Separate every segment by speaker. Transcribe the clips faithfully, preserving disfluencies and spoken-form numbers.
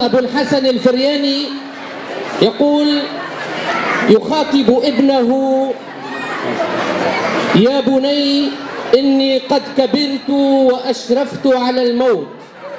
Speaker 1: أبو الحسن الفرياني يقول يخاطب ابنه: يا بني إني قد كبرت وأشرفت على الموت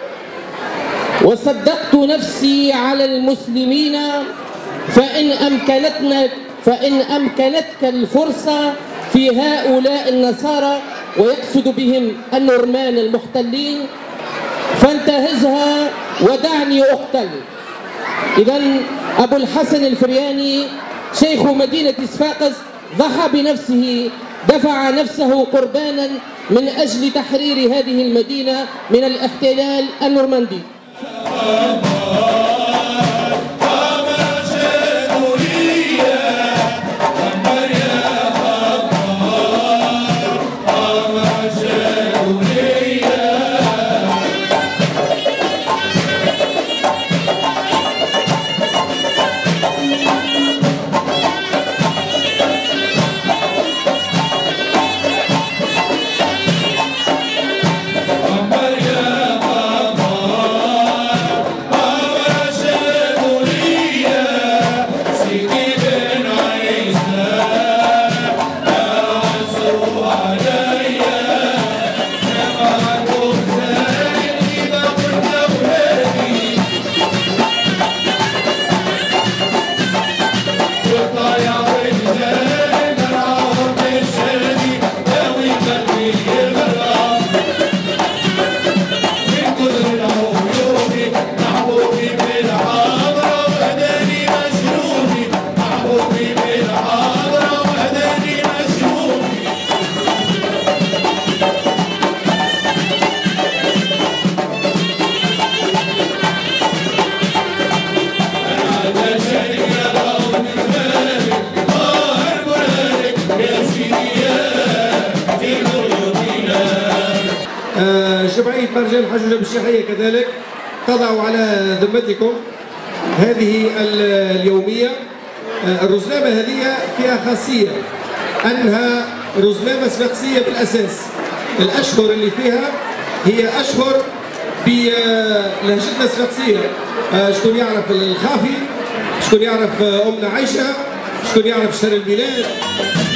Speaker 1: وصدقت نفسي على المسلمين، فإن أمكنتنا فإن أمكنتك الفرصة في هؤلاء النصارى، ويقصد بهم النورمان المحتلين، فانتهزها ودعني أقتل. إذن أبو الحسن الفرياني شيخ مدينة صفاقس ضحى بنفسه، دفع نفسه قربانا من أجل تحرير هذه المدينة من الاحتلال النورماندي.
Speaker 2: جمعية مرجان الحجوجة بالشيخية كذلك تضع على ذمتكم هذه اليومية. الرزنامة هذه فيها خاصية أنها رزنامة صفاقسية بالأساس. الأشهر اللي فيها هي أشهر بلهجتنا الصفاقسية. شكون يعرف الخافي، شكون يعرف أمنا عايشة، شكون يعرف شهر البلاد.